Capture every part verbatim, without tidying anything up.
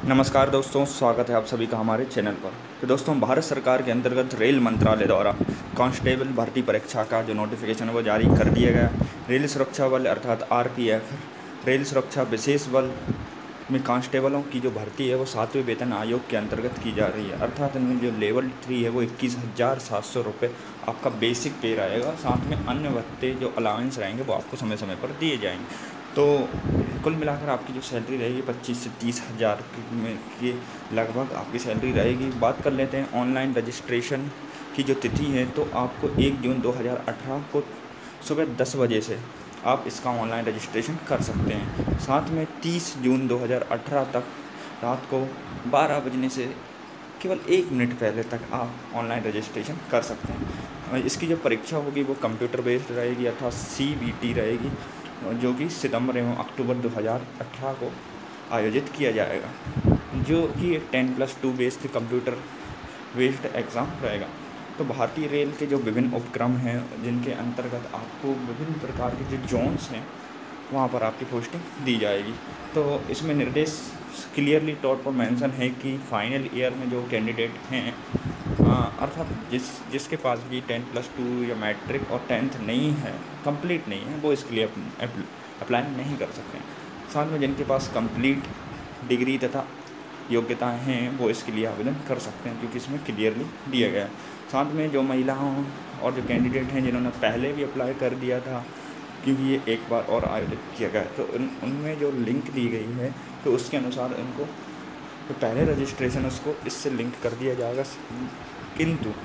नमस्कार दोस्तों, स्वागत है आप सभी का हमारे चैनल पर। तो दोस्तों, भारत सरकार के अंतर्गत रेल मंत्रालय द्वारा कांस्टेबल भर्ती परीक्षा का जो नोटिफिकेशन है वो जारी कर दिया गया। रेल सुरक्षा बल अर्थात आरपीएफ, रेल सुरक्षा विशेष बल में कांस्टेबलों की जो भर्ती है वो सातवें वेतन आयोग के अंतर्गत की जा रही है। अर्थात इनमें जो लेवल थ्री है वो इक्कीस हज़ार सात सौ रुपये आपका बेसिक पे रहेगा। साथ में अन्य भत्ते जो अलाउंस रहेंगे वो आपको समय समय पर दिए जाएंगे। तो कुल मिलाकर आपकी जो सैलरी रहेगी पच्चीस से तीस हज़ार में के लगभग आपकी सैलरी रहेगी। बात कर लेते हैं ऑनलाइन रजिस्ट्रेशन की जो तिथि है, तो आपको एक जून दो हज़ार अठारह को सुबह दस बजे से आप इसका ऑनलाइन रजिस्ट्रेशन कर सकते हैं। साथ में तीस जून दो हज़ार अठारह तक रात को बारह बजने से केवल एक मिनट पहले तक आप ऑनलाइन रजिस्ट्रेशन कर सकते हैं। इसकी जो परीक्षा होगी वो कंप्यूटर बेस्ड रहेगी अर्थात सी बी टी रहेगी, जो कि सितंबर एवं अक्टूबर दो हज़ार अठारह को आयोजित किया जाएगा, जो कि एक ten plus two based computer based exam रहेगा। तो भारतीय रेल के जो विभिन्न उपक्रम हैं जिनके अंतर्गत आपको विभिन्न प्रकार के जो जोन्स हैं वहाँ पर आपकी पोस्टिंग दी जाएगी। तो इसमें निर्देश क्लियरली तौर पर मेंशन है कि फाइनल ईयर में जो कैंडिडेट हैं अर्थात जिस जिसके पास भी टेन प्लस टू या मैट्रिक और टेंथ नहीं है, कंप्लीट नहीं है, वो इसके लिए अप्लाई नहीं कर सकते हैं। साथ में जिनके पास कंप्लीट डिग्री तथा योग्यताएं हैं वो इसके लिए आवेदन कर सकते हैं, क्योंकि इसमें क्लियरली दिया गया है। साथ में जो महिलाओं और जो कैंडिडेट हैं जिन्होंने पहले भी अप्लाई कर दिया था, क्योंकि ये एक बार और आयोजित किया गया, तो उन उनमें जो लिंक दी गई है तो उसके अनुसार उनको तो पहले रजिस्ट्रेशन उसको इससे लिंक कर दिया जाएगा, किंतु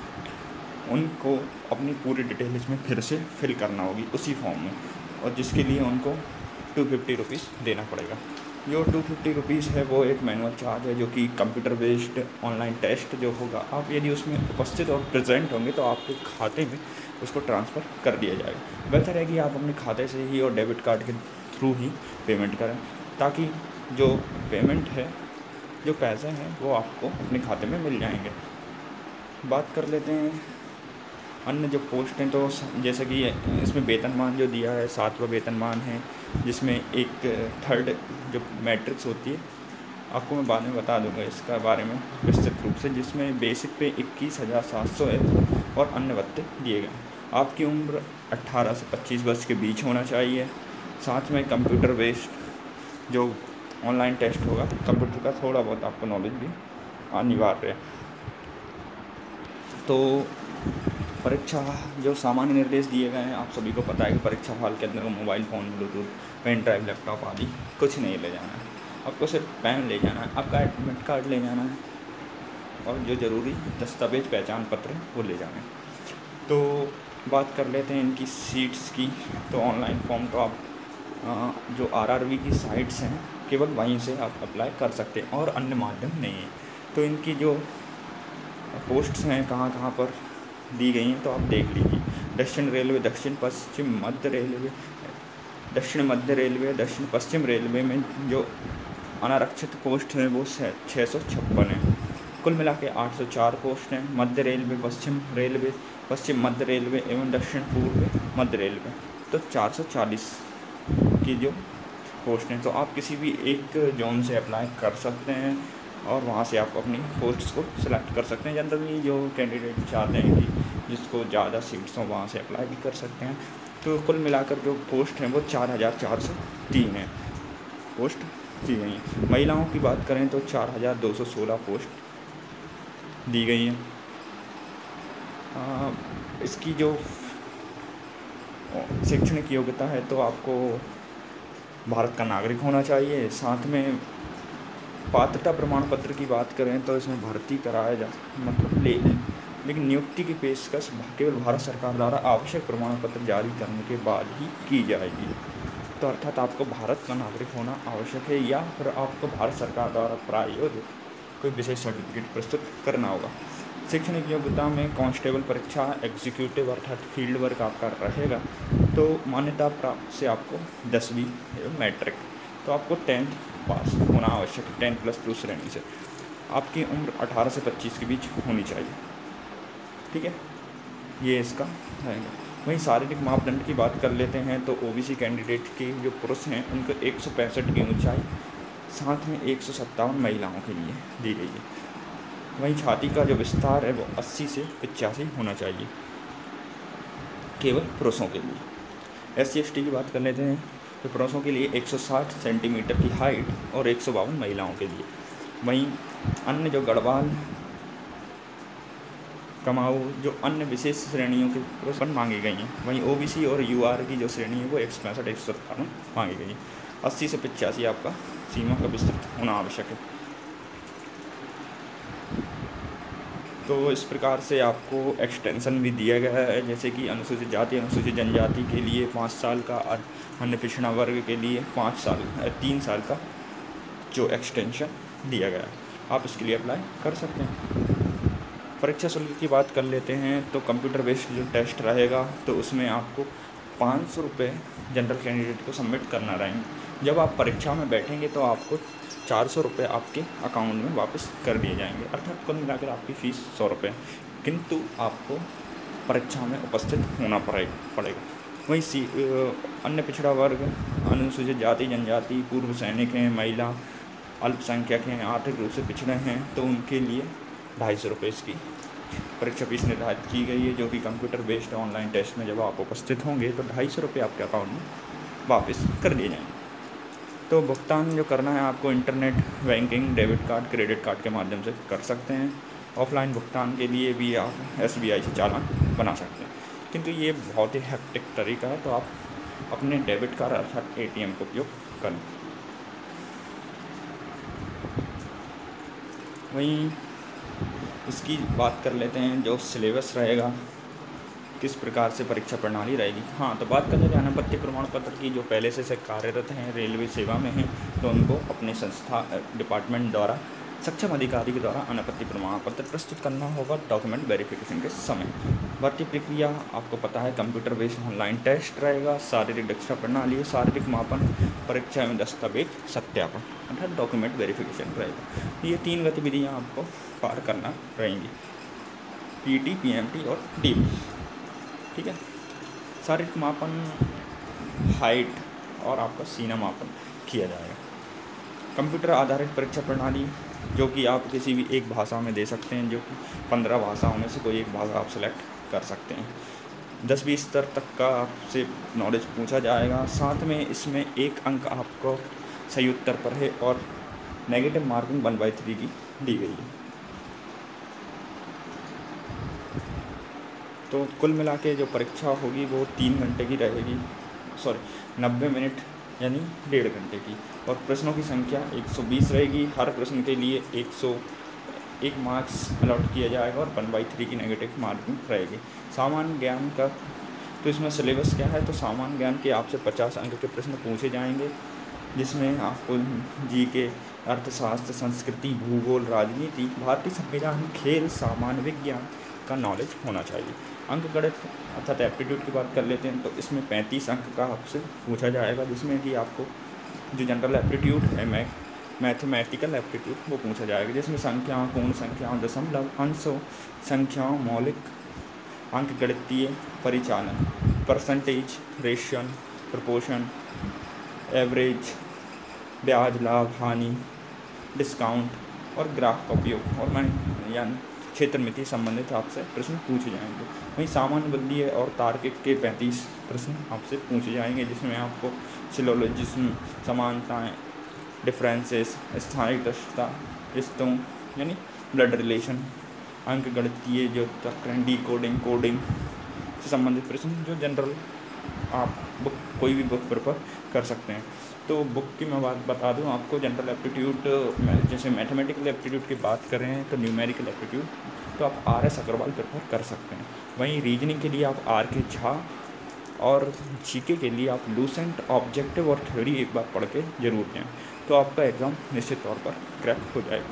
उनको अपनी पूरी डिटेल इसमें फिर से फिल करना होगी उसी फॉर्म में, और जिसके लिए उनको टू फिफ्टी रुपीज़ देना पड़ेगा। जो टू फिफ्टी रुपीज़ है वो एक मैनुअल चार्ज है, जो कि कंप्यूटर बेस्ड ऑनलाइन टेस्ट जो होगा, आप यदि उसमें उपस्थित और प्रेजेंट होंगे तो आपके खाते में उसको ट्रांसफ़र कर दिया जाएगा। बेहतर है कि आप अपने खाते से ही और डेबिट कार्ड के थ्रू ही पेमेंट करें, ताकि जो पेमेंट है, जो पैसे हैं वो आपको अपने खाते में मिल जाएंगे। बात कर लेते हैं अन्य जो पोस्ट हैं, तो जैसे कि इसमें वेतनमान जो दिया है सातवां वेतनमान है, जिसमें एक थर्ड जो मैट्रिक्स होती है, आपको मैं बाद में बता दूंगा इसका बारे में विस्तृत रूप से, जिसमें बेसिक पे इक्कीस हज़ार सात सौ है और अन्य भत्ते दिए गए। आपकी उम्र अट्ठारह से पच्चीस वर्ष के बीच होना चाहिए। साथ में कंप्यूटर बेस्ड जो ऑनलाइन टेस्ट होगा, कंप्यूटर का थोड़ा बहुत आपको नॉलेज भी अनिवार्य है। तो परीक्षा जो सामान्य निर्देश दिए गए हैं, आप सभी को पता है कि परीक्षा हॉल के अंदर mobile phone, bluetooth, pen drive, laptop आदि कुछ नहीं ले जाना है। आपको सिर्फ पेन ले जाना है, आपका एडमिट कार्ड ले जाना है, और जो ज़रूरी दस्तावेज पहचान पत्र वो ले जाना है। तो बात कर लेते हैं इनकी सीट्स की। तो ऑनलाइन फॉर्म तो आप जो आरआरबी की साइट्स हैं केवल वहीं से आप अप्लाई कर सकते हैं और अन्य माध्यम नहीं है। तो इनकी जो पोस्ट्स हैं कहाँ कहाँ पर दी गई हैं तो आप देख लीजिए। दक्षिण रेलवे, दक्षिण पश्चिम मध्य रेलवे, दक्षिण मध्य रेलवे, दक्षिण पश्चिम रेलवे में जो अनारक्षित पोस्ट हैं वो छः सौ छप्पन है। कुल मिला के आठ सौ चार पोस्ट हैं। मध्य रेलवे, पश्चिम रेलवे, पश्चिम मध्य रेलवे एवं दक्षिण पूर्व मध्य रेलवे, तो चार सौ चालीस की जो पोस्ट हैं। तो आप किसी भी एक जोन से अप्लाई कर सकते हैं और वहाँ से आप अपनी पोस्ट्स को सिलेक्ट कर सकते हैं। जनरली जो कैंडिडेट चाहते हैं कि जिसको ज़्यादा सीट्स हों वहाँ से अप्लाई भी कर सकते हैं। तो कुल मिलाकर जो पोस्ट हैं वो चार हज़ार चार सौ तीन है पोस्ट दी गई हैं। महिलाओं की बात करें तो चार हज़ार दो सौ सोलह पोस्ट दी गई हैं। इसकी जो शैक्षणिक योग्यता है तो आपको भारत का नागरिक होना चाहिए। साथ में पात्रता प्रमाण पत्र की बात करें तो इसमें भर्ती कराया जा मतलब ले लेकिन नियुक्ति की पेशकश केवल भारत सरकार द्वारा आवश्यक प्रमाण पत्र जारी करने के बाद ही की जाएगी। तो अर्थात आपको भारत का नागरिक होना आवश्यक है, या फिर आपको भारत सरकार द्वारा प्रायोजित कोई विशेष सर्टिफिकेट प्रस्तुत करना होगा। शैक्षणिक योग्यता में कांस्टेबल परीक्षा एग्जीक्यूटिव अर्थात फील्ड वर्क आपका रहेगा। तो मान्यता प्राप्त से आपको दसवीं एवं मैट्रिक, तो आपको टेंथ पास होना आवश्यक है, टेन प्लस टू श्रेणी से। आपकी उम्र अठारह से पच्चीस के बीच होनी चाहिए, ठीक है, ये इसका रहेगा। वहीं शारीरिक मापदंड की बात कर लेते हैं तो ओबीसी कैंडिडेट के जो पुरुष हैं उनको एक सौ पैंसठ की ऊंचाई, साथ में एक सौ सत्तावन महिलाओं के लिए दी गई है। वहीं छाती का जो विस्तार है वो अस्सी से पचासी होना चाहिए केवल पुरुषों के लिए। एस सी एस टी की बात कर लेते हैं तो पुरुषों के लिए एक सौ साठ सेंटीमीटर की हाइट और एक सौ बावन महिलाओं के लिए। वहीं अन्य जो गढ़वाल कमाऊ जो अन्य विशेष श्रेणियों के पुरुष मांगी गई हैं। वहीं ओ बी सी और यू आर की जो श्रेणी है वो एक सौ पैंसठ एक सौ सत्तावन मांगी गई है। अस्सी से पचासी आपका सीमा का विस्तृत होना आवश्यक है। तो इस प्रकार से आपको एक्सटेंशन भी दिया गया है, जैसे कि अनुसूचित जाति अनुसूचित जनजाति के लिए पाँच साल का और अन्य पिछड़ा वर्ग के लिए पाँच साल तीन साल का जो एक्सटेंशन दिया गया है, आप इसके लिए अप्लाई कर सकते हैं। परीक्षा शुल्क की बात कर लेते हैं तो कंप्यूटर बेस्ड जो टेस्ट रहेगा तो उसमें आपको पाँच सौ रुपये जनरल कैंडिडेट को सबमिट करना रहेंगे। जब आप परीक्षा में बैठेंगे तो आपको चार सौ रुपये आपके अकाउंट में वापस कर दिए जाएंगे, अर्थात कुल मिलाकर आपकी फ़ीस सौ रुपये, किंतु आपको परीक्षा में उपस्थित होना पड़ेगा पड़ेगा वहीं सी अन्य पिछड़ा वर्ग, अनुसूचित जाति जनजाति, पूर्व सैनिक हैं, महिला, अल्पसंख्यक हैं, आर्थिक रूप से पिछड़े हैं तो उनके लिए ढाई सौ रुपये इसकी परीक्षा फीस निर्धारित की गई है, जो कि कंप्यूटर बेस्ड ऑनलाइन टेस्ट में जब आप उपस्थित होंगे तो ढाई सौ रुपये आपके अकाउंट में वापस कर दिए जाएंगे। तो भुगतान जो करना है आपको internet banking, debit card, credit card के माध्यम से कर सकते हैं। ऑफलाइन भुगतान के लिए भी आप एस बी आई से चालान बना सकते हैं, किंतु ये बहुत ही हेक्टिक तरीका है, तो आप अपने डेबिट कार्ड अर्थात ए टी एम का उपयोग करें। वहीं इसकी बात कर लेते हैं जो सिलेबस रहेगा, किस प्रकार से परीक्षा प्रणाली रहेगी। हाँ, तो बात कर लेते हैं अनापत्ति प्रमाण पत्र की। जो पहले से, से कार्यरत हैं, रेलवे सेवा में हैं, तो उनको अपने संस्था डिपार्टमेंट द्वारा सक्षम अधिकारी के द्वारा अनापत्ति प्रमाण पत्र प्रस्तुत करना होगा डॉक्यूमेंट वेरिफिकेशन के समय। भर्ती प्रक्रिया आपको पता है, कंप्यूटर बेस्ड ऑनलाइन टेस्ट रहेगा, शारीरिक दक्षता प्रणाली, शारीरिक मापन, परीक्षा एवं दस्तावेज सत्यापन अर्थात डॉक्यूमेंट वेरिफिकेशन रहेगा। ये तीन गतिविधियाँ आपको पार करना रहेंगी, P T, P M T और डी बी। ठीक है, शारीरिक मापन, हाइट और आपका सीना मापन किया जाएगा। कंप्यूटर आधारित परीक्षा प्रणाली जो कि आप किसी भी एक भाषा में दे सकते हैं, जो कि पंद्रह भाषाओं में से कोई एक भाषा आप सेलेक्ट कर सकते हैं। दसवीं स्तर तक का आपसे नॉलेज पूछा जाएगा। साथ में इसमें एक अंक आपको सही उत्तर पर है और negative marking one by three की दी गई है। तो कुल मिला के जो परीक्षा होगी वो तीन घंटे की रहेगी, सॉरी नब्बे मिनट यानी डेढ़ घंटे की, और प्रश्नों की संख्या एक सौ बीस रहेगी। हर प्रश्न के लिए एक सौ एक मार्क्स अलॉट किया जाएगा और वन बाई थ्री की नेगेटिव मार्किंग रहेगी। सामान्य ज्ञान का तो इसमें सिलेबस क्या है, तो सामान्य ज्ञान के आपसे पचास अंक के प्रश्न पूछे जाएंगे, जिसमें आपको जी के, अर्थशास्त्र, संस्कृति, भूगोल, राजनीति, भारतीय संविधान, खेल, सामान्य विज्ञान का नॉलेज होना चाहिए। अंक गणित अर्थात एप्टीट्यूड की बात कर लेते हैं तो इसमें पैंतीस अंक का आपसे पूछा जाएगा, जिसमें कि आपको जो जनरल एप्टीट्यूड है, मै मैथमेटिकल एप्टीट्यूड वो पूछा जाएगा, जिसमें संख्याओं, पूर्ण संख्याओं, दशमलव, अंशों, संख्याओं, मौलिक अंक गणितीय परिचालन, परसेंटेज, रेशियन, प्रोपोर्शन, एवरेज, ब्याज, लाभ, हानि, डिस्काउंट और ग्राफ का उपयोग और मैं यानी क्षेत्र मिति संबंधित आपसे प्रश्न पूछे जाएंगे। वहीं सामान्य बुद्धि और तार्किक के पैंतीस प्रश्न आपसे पूछे जाएंगे, जिसमें आपको सिलोजिज्म, समानताएं, डिफरेंसेस, स्थानिक दक्षता, रिश्तों यानी ब्लड रिलेशन, अंक गणितीय जो तक डी कोडिंग से संबंधित प्रश्न जो जनरल आप बुक कोई भी बुक प्रेफर कर सकते हैं। तो बुक की मैं बात बता दूं आपको, जनरल एप्टीट्यूड जैसे मैथमेटिकल एप्टीट्यूड की बात करें तो न्यूमेरिकल एप्टीट्यूड तो आप आर एस अग्रवाल प्रेफर कर सकते हैं। वहीं रीजनिंग के लिए आप आर के झा और जीके के लिए आप लूसेंट, ऑब्जेक्टिव और थ्योरी एक बार पढ़ के जरूर दें, तो आपका एग्ज़ाम निश्चित तौर पर क्रैक हो जाएगा।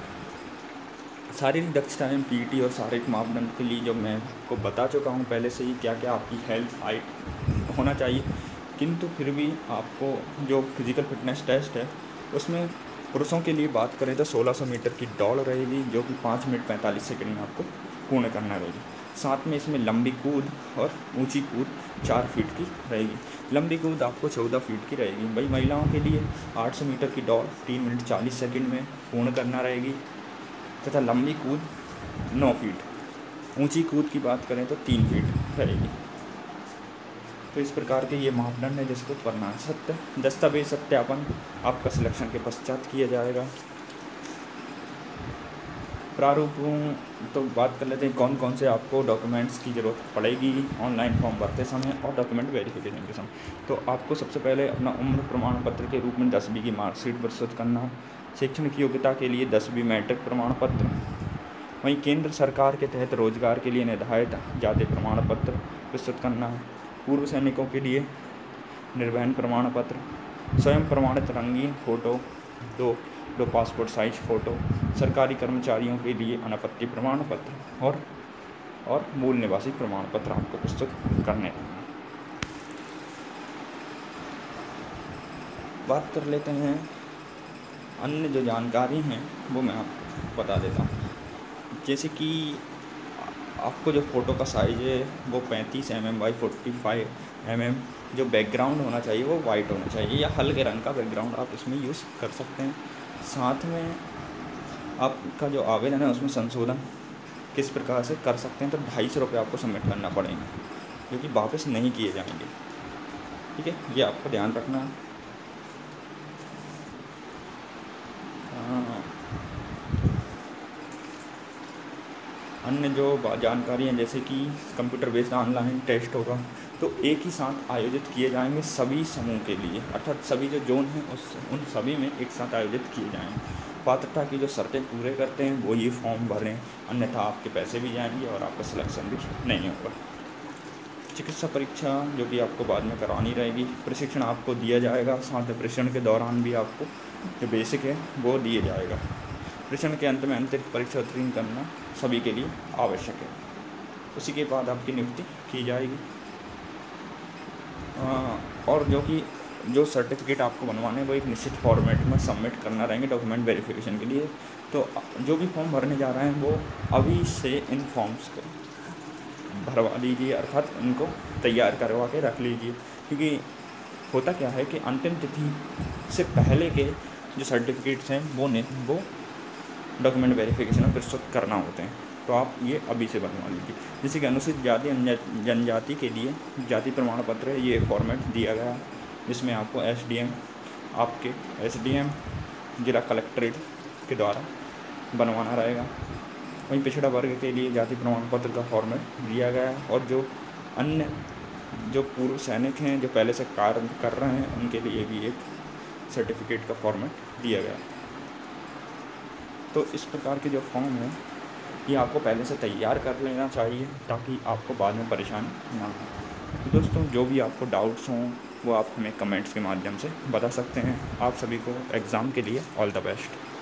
शारीरिक दक्षताएँ, पी टी और शारीरिक मापदंड के लिए जो मैं आपको बता चुका हूँ पहले से ही क्या क्या आपकी हेल्थ हाइट होना चाहिए, किंतु फिर भी आपको जो फिज़िकल फिटनेस टेस्ट है उसमें पुरुषों के लिए बात करें तो सोलह सौ मीटर की दौड़ रहेगी, जो कि पाँच मिनट पैंतालीस सेकंड में आपको पूर्ण करना रहेगी। साथ में इसमें लंबी कूद और ऊंची कूद चार फीट की रहेगी। लंबी कूद आपको चौदह फीट की रहेगी। भाई महिलाओं के लिए आठ सौ मीटर की दौड़ तीन मिनट चालीस सेकंड में पूर्ण करना रहेगी तथा लंबी कूद नौ फीट, ऊंची कूद की बात करें तो तीन फीट रहेगी। तो इस प्रकार के ये मापदंड है जिसको करना है। सत्य दस्तावेज सत्यापन आपका सिलेक्शन के पश्चात किया जाएगा। प्रारूपों तो बात कर लेते हैं कौन कौन से आपको डॉक्यूमेंट्स की ज़रूरत पड़ेगी ऑनलाइन फॉर्म भरते समय और डॉक्यूमेंट वेरिफिकेशन के समय। तो आपको सबसे पहले अपना उम्र प्रमाण पत्र के रूप में दसवीं की मार्कशीट प्रस्तुत करना। शैक्षणिक योग्यता के लिए दसवीं मैट्रिक प्रमाण पत्र। वहीं केंद्र सरकार के तहत रोजगार के लिए निर्धारित जाति प्रमाण पत्र प्रस्तुत करना है। पूर्व सैनिकों के लिए निर्वहन प्रमाण पत्र। स्वयं प्रमाणित रंगीन फ़ोटो दो दो पासपोर्ट साइज फ़ोटो। सरकारी कर्मचारियों के लिए अनापत्ति प्रमाण पत्र और और मूल निवासी प्रमाण पत्र आपको प्रस्तुत करने हैं। बात कर लेते हैं अन्य जो जानकारी हैं वो मैं आपको बता देता हूँ। जैसे कि आपको जो फ़ोटो का साइज़ है वो पैंतीस M M by forty five M M. जो बैकग्राउंड होना चाहिए वो वाइट होना चाहिए या हल्के रंग का बैकग्राउंड आप इसमें यूज़ कर सकते हैं। साथ में आपका जो आवेदन है उसमें संशोधन किस प्रकार से कर सकते हैं तो ढाई सौ रुपये आपको सबमिट करना पड़ेंगे जो कि वापस नहीं किए जाएंगे। ठीक है, ये आपको ध्यान रखना है। अन्य जो जानकारी हैं जैसे कि कंप्यूटर बेस्ड ऑनलाइन टेस्ट होगा तो एक ही साथ आयोजित किए जाएंगे सभी समूह के लिए, अर्थात सभी जो जोन हैं उस उन सभी में एक साथ आयोजित किए जाएंगे। पात्रता की जो शर्तें पूरे करते हैं वो ये फॉर्म भरें, अन्यथा आपके पैसे भी जाएंगे और आपका सिलेक्शन भी नहीं होगा। चिकित्सा परीक्षा जो कि आपको बाद में करानी रहेगी। प्रशिक्षण आपको दिया जाएगा, साथ में प्रशिक्षण के दौरान भी आपको जो बेसिक है वो दिया जाएगा। प्रशिक्षण के अंत में आंतरिक परीक्षा उत्तीर्ण करना सभी के लिए आवश्यक है। उसी के बाद आपकी नियुक्ति की जाएगी। और जो कि जो सर्टिफिकेट आपको बनवाने वो एक निश्चित फॉर्मेट में सबमिट करना रहेंगे डॉक्यूमेंट वेरिफिकेशन के लिए। तो जो भी फॉर्म भरने जा रहे हैं वो अभी से इन फॉर्म्स को भरवा लीजिए, अर्थात इनको तैयार करवा के रख लीजिए, क्योंकि होता क्या है कि अंतिम तिथि से पहले के जो सर्टिफिकेट्स हैं वो ने वो डॉक्यूमेंट वेरिफिकेशन में प्रस्तुत करना होते हैं। तो आप ये अभी से बनवा लीजिए। जैसे कि अनुसूचित जाति जनजाति के लिए जाति प्रमाण पत्र है, ये फॉर्मेट दिया गया है जिसमें आपको एसडीएम आपके एसडीएम जिला कलेक्ट्रेट के द्वारा बनवाना रहेगा। वहीं पिछड़ा वर्ग के लिए जाति प्रमाण पत्र का फॉर्मेट दिया गया है और जो अन्य जो पूर्व सैनिक हैं जो पहले से कार्य कर रहे हैं उनके लिए भी एक सर्टिफिकेट का फॉर्मेट दिया गया है। तो इस प्रकार के जो फॉर्म है ये आपको पहले से तैयार कर लेना चाहिए ताकि आपको बाद में परेशानी ना हो। तो दोस्तों जो भी आपको डाउट्स हों वो आप हमें कमेंट्स के माध्यम से बता सकते हैं। आप सभी को एग्ज़ाम के लिए ऑल द बेस्ट।